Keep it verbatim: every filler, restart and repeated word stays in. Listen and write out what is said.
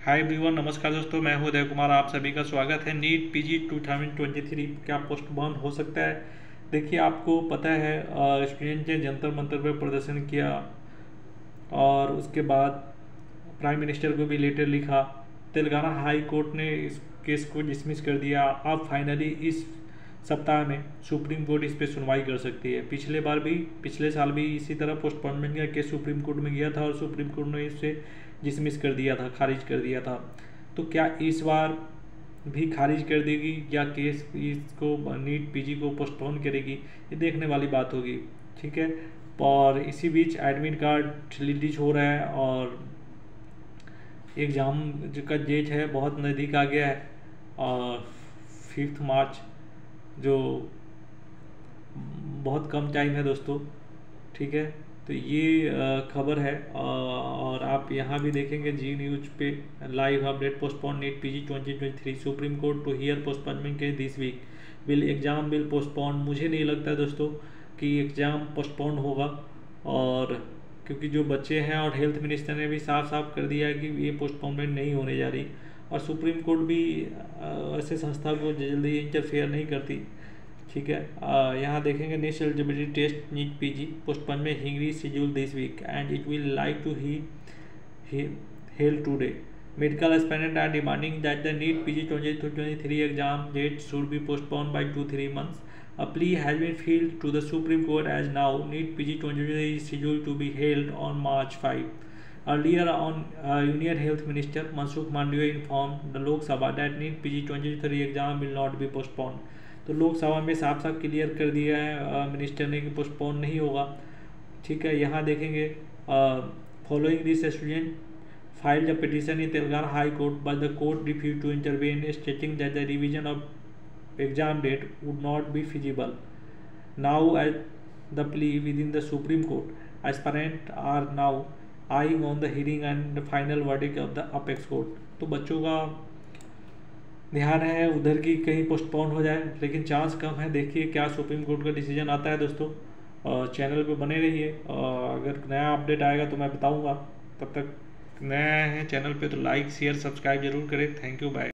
Hi everyone, नमस्कार दोस्तों। मैं हूं उदय कुमार, आप सभी का स्वागत है। नीट पीजी दो हज़ार तेईस क्या पोस्टपोन हो सकता है? देखिए, आपको पता है स्टूडेंट ने जंतर मंतर पर प्रदर्शन किया और उसके बाद प्राइम मिनिस्टर को भी लेटर लिखा। तेलंगाना हाई कोर्ट ने इस केस को डिसमिस कर दिया। अब फाइनली इस सप्ताह में सुप्रीम कोर्ट इस पर सुनवाई कर सकती है। पिछले बार भी पिछले साल भी इसी तरह पोस्टपोनमेंट का केस सुप्रीम कोर्ट में गया था और सुप्रीम कोर्ट ने इसे डिसमिस कर दिया था, खारिज कर दिया था। तो क्या इस बार भी खारिज कर देगी या केस इसको नीट पीजी को पोस्टपोन करेगी, ये देखने वाली बात होगी। ठीक है। और इसी बीच एडमिट कार्ड रिलीज हो रहा है और एग्ज़ाम का डेट है बहुत नज़दीक आ गया है और फिफ्थ मार्च, जो बहुत कम टाइम है दोस्तों। ठीक है। तो ये खबर है और आप यहाँ भी देखेंगे जी न्यूज पे live update. Postpone NEET PG twenty twenty three, Supreme Court to hear postponement के this week, will exam will postpone. मुझे नहीं लगता दोस्तों कि एग्ज़ाम पोस्टपोन होगा, और क्योंकि जो बच्चे हैं और हेल्थ मिनिस्टर ने भी साफ साफ कर दिया है कि ये पोस्टपोनमेंट नहीं होने जा रही, और सुप्रीम कोर्ट भी ऐसे संस्था को जल्दी इंटरफेयर नहीं करती। ठीक है। यहाँ देखेंगे national eligibility test NEET PG postponement हिंगरी schedule this week and it will like to he held today. Medical aspirants are demanding that the NEET P G twenty twenty-three exam date should be postponed by two to three months. A plea has been filed to the Supreme Court as now NEET P G twenty twenty-three is scheduled to be held on March fifth. Earlier on, uh, Union Health Minister Mansukh Mandaviya informed the Lok Sabha that NEET P G twenty twenty-three exam will not be postponed. तो लोकसभा में साफ साफ clear कर दिया है minister ने कि postpone नहीं होगा। ठीक है। यहाँ देखेंगे following this student filed a petition in Telangana High Court, but the court refused to intervene, stating that the revision of exam date would not be feasible. Now, at the plea within the Supreme Court, aspirants are now eyeing on the hearing and the final verdict of the apex court. तो बच्चों का ध्यान है उधर की कहीं postpone हो जाए, लेकिन चांस कम है। देखिए क्या सुप्रीम कोर्ट का डिसीजन आता है दोस्तों। चैनल पे बने रहिए, अगर नया अपडेट आएगा तो मैं बताऊंगा। तब तक नया है चैनल पे तो लाइक शेयर सब्सक्राइब जरूर करें। Thank you, bye.